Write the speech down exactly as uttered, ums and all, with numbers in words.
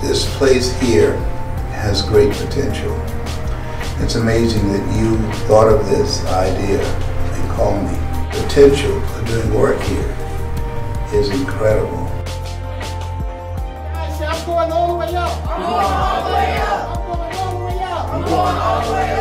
this place here has great potential. It's amazing that you thought of this idea and called me. The potential of doing work here is incredible. I'm going all the way up. I'm going all the way up. I'm going all the way up. I'm going all the way up.